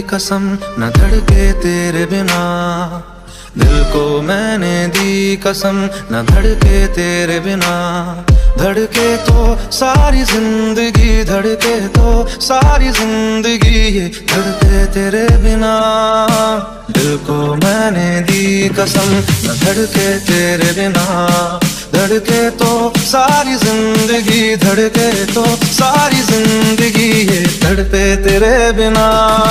कसम न धड़के तेरे बिना, दिल को मैंने दी कसम न धड़के तेरे बिना। धड़के तो सारी जिंदगी, धड़के तो सारी जिंदगी, ये धड़के तेरे बिना। दिल को मैंने दी कसम न धड़के तेरे बिना, धड़के तो सारी जिंदगी, धड़के तो सारी जिंदगी, ये धड़के तेरे बिना।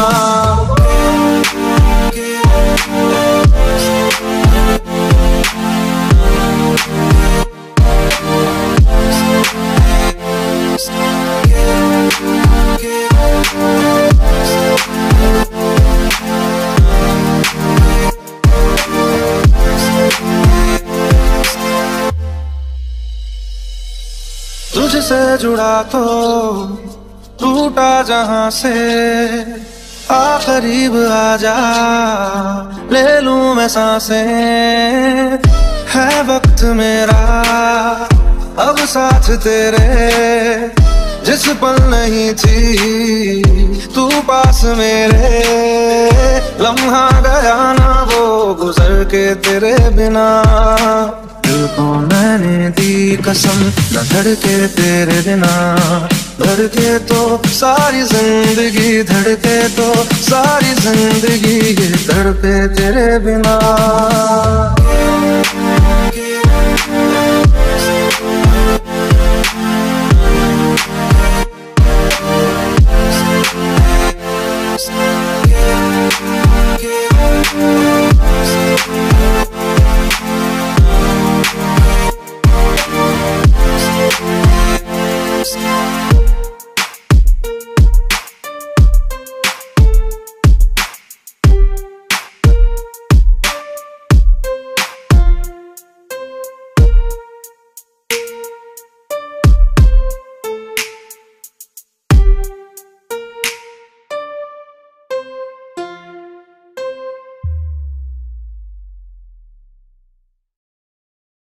तुझसे जुड़ा तो टूटा जहां से, आ करीब आजा ले लूं मैं सांसें। है वक्त मेरा अब साथ तेरे, जिस पल नहीं थी तू पास मेरे, लम्हा गया ना वो गुजर के तेरे बिना। दिल को मैंने दी कसम न धड़के तेरे बिना, धड़के तो सारी जिंदगी, धड़के तो सारी जिंदगी, ये धड़के तेरे बिना।